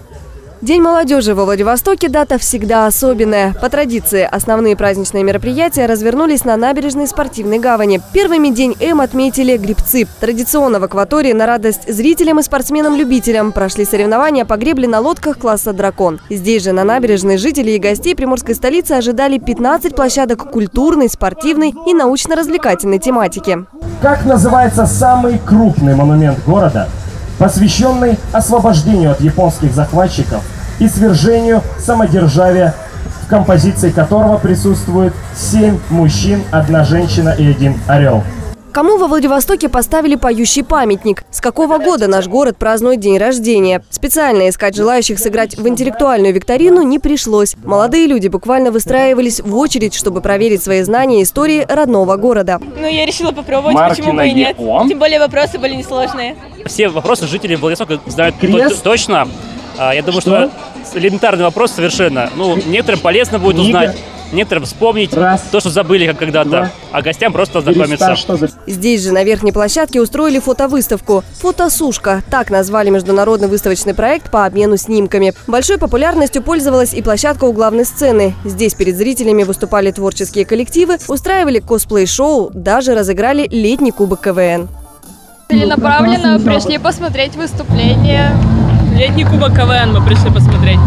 День молодежи во Владивостоке – дата всегда особенная. По традиции, основные праздничные мероприятия развернулись на набережной Спортивной гавани. Первыми День М отметили гребцы. Традиционно в акватории на радость зрителям и спортсменам-любителям прошли соревнования по гребле на лодках класса «Дракон». Здесь же на набережной жителей и гостей приморской столицы ожидали 15 площадок культурной, спортивной и научно-развлекательной тематики. Как называется самый крупный монумент города, посвященный освобождению от японских захватчиков и свержению самодержавия, в композиции которого присутствует 7 мужчин, 1 женщина и 1 орел? Кому во Владивостоке поставили поющий памятник? С какого года наш город празднует день рождения? Специально искать желающих сыграть в интеллектуальную викторину не пришлось. Молодые люди буквально выстраивались в очередь, чтобы проверить свои знания истории родного города. Я решила попробовать, почему бы и нет. Тем более вопросы были несложные. Все вопросы жители Владивостока знают точно. Я думаю, что элементарный вопрос совершенно. Некоторым полезно будет узнать. Некоторым вспомнить то, что забыли когда-то, а гостям просто ознакомиться. Здесь же на верхней площадке устроили фотовыставку. «Фотосушка» – так назвали международный выставочный проект по обмену снимками. Большой популярностью пользовалась и площадка у главной сцены. Здесь перед зрителями выступали творческие коллективы, устраивали косплей-шоу, даже разыграли летний кубок КВН. Целенаправленно пришли посмотреть выступление. Летний кубок КВН мы пришли посмотреть.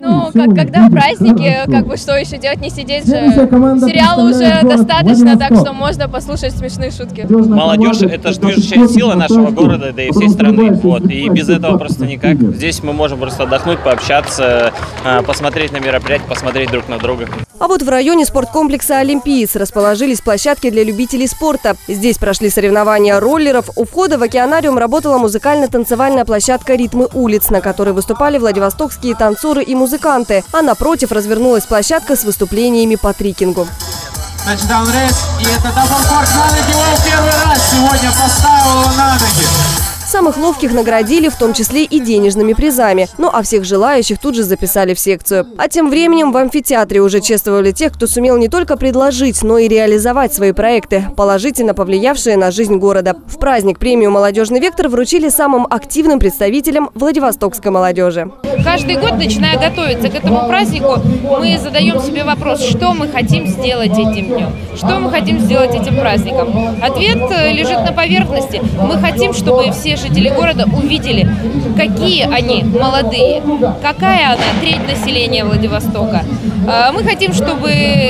Когда праздники, что еще делать, не сидеть же. Сериала уже достаточно, так что можно послушать смешные шутки. Молодежь – это движущая сила нашего города, да и всей страны. И без этого просто никак. Здесь мы можем просто отдохнуть, пообщаться, посмотреть на мероприятия, посмотреть друг на друга. А вот в районе спорткомплекса «Олимпиец» расположились площадки для любителей спорта. Здесь прошли соревнования роллеров. У входа в океанариум работала музыкально-танцевальная площадка «Ритмы улиц», на которой выступали владивостокские танцоры и музыканты. А напротив развернулась площадка с выступлениями по трикингу. Тачдаун-рейс, и это даблкорк на ноги, он первый раз сегодня поставил его на ноги. Самых ловких наградили, в том числе и денежными призами. А всех желающих тут же записали в секцию. А тем временем в амфитеатре уже чествовали тех, кто сумел не только предложить, но и реализовать свои проекты, положительно повлиявшие на жизнь города. В праздник премию «Молодежный вектор» вручили самым активным представителям владивостокской молодежи. Каждый год, начиная готовиться к этому празднику, мы задаем себе вопрос, что мы хотим сделать этим днем, что мы хотим сделать этим праздником. Ответ лежит на поверхности. Мы хотим, чтобы все жители города увидели, какие они молодые, какая она треть населения Владивостока. Мы хотим, чтобы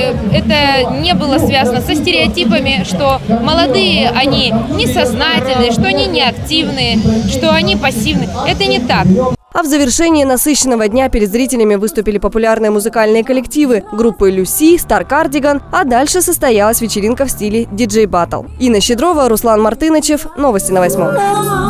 это не было связано со стереотипами, что молодые, они несознательные, что они неактивные, что они пассивны. Это не так. А в завершении насыщенного дня перед зрителями выступили популярные музыкальные коллективы группы «Люси», «Стар Кардиган», а дальше состоялась вечеринка в стиле диджей-баттл. Инна Щедрова, Руслан Мартынычев. Новости на 8.